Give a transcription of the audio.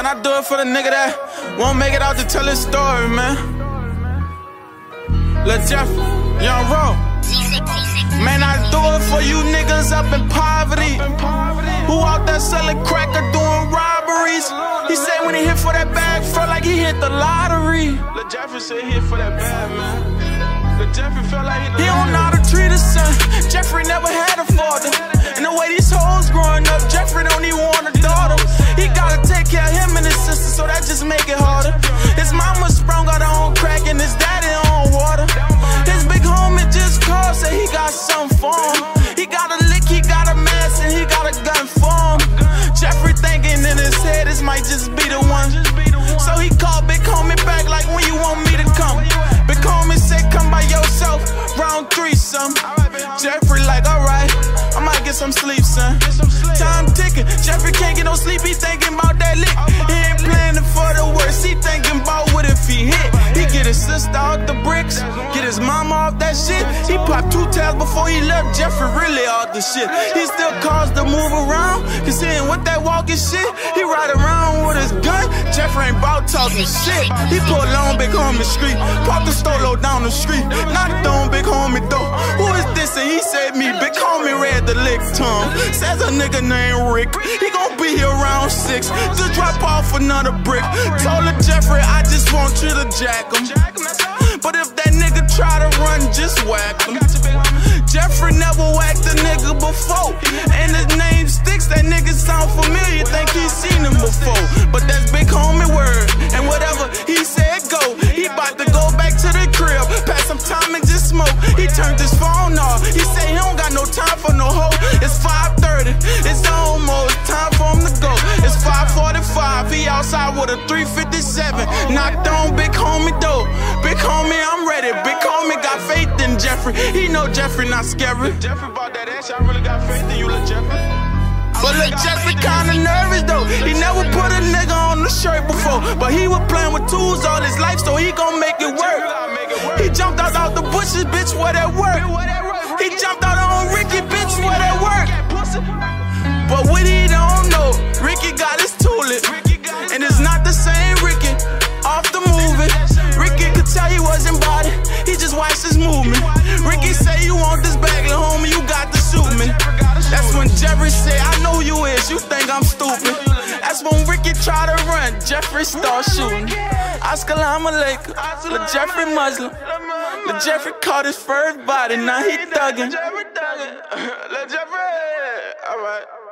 Man, I do it for the nigga that won't make it out to tell his story, man. Lil Jeff, Young Ro. Man, I do it for you niggas up in poverty, who out there selling crack or doing robberies. He said when he hit for that bag, felt like he hit the lottery. Lil Jeffrey said he hit for that bag, man. Lil Jeffrey felt like he don't know how to treat his son. Jeffrey never had a father, and the way these hoes growing up, Jeffrey don't even want a daughter. He gotta take care of him and his sister, so that just make it harder. His mama sprung out her own crack and his daddy on water. His big homie just called, said he got something for him. He got a lick, he got a mask, and he got a gun for him. Jeffrey thinking in his head this might just be the one, so he called big homie back like, when you want me to come? Big homie said come by yourself, round 3 some. Jeffrey like, alright, I might get some sleep, son. Time ticking, Jeffrey can't get no sleep, he thinking about that lick. He ain't planning for the worst, he thinking about what if he hit. He get his sister out the bricks, get his mama off that shit. He popped 2 tails before he left, Jeffrey really off the shit. He still calls to move around, cause he ain't with that walking shit. He ride around with his gun, Jeffrey ain't bout talking shit. He pulled on big homie street, parked the stolo down the street, knocked on big homie door. Who is this? And he said me. Big homie read the lick tongue, says a nigga named Rick. He gon' be here around 6, just drop off another brick. Told her Jeffrey, I just want you to jack him, but if that nigga try to run, just whack him. Jeffrey never whacked a nigga before, and his name sticks. That nigga sound familiar, think he seen him before. But that's big homie word, and whatever he said go. He bout to go back to the crib, pass some time and just smoke. He turned his phone off, he said he don't got no time for no hoe. It's 5:30, it's almost time for him to go. It's 5:45, he outside with a 357. Knocked on big homie door. Big homie, I'm ready. Big homie got faith in Jeffrey, he know Jeffrey not scary. Jeffrey bought that ass, I really got faith in you, Lil Jeffrey. But Lil Jeffrey kinda nervous though. He never put a nigga on the shirt before, but he was playing with tools all his life, so he gon' make it work. He jumped out the bushes, bitch, where that work. He jumped out on Ricky, bitch, where that work. But what he don't know, Ricky got his tooling, and it's not the same Ricky off the movie. Ricky could tell he wasn't body, he just watched his movement. Ricky say, you want this bag, little homie, you got to shoot me. That's when Jeffrey said, I know who you is, you think I'm stupid. That's when Ricky tried to run, Jeffrey start shooting. Assalamu alaikum, Lil Jeffrey Muslim. Lil Jeffrey caught his first body, now he thuggin'. Lil Jeffrey, alright.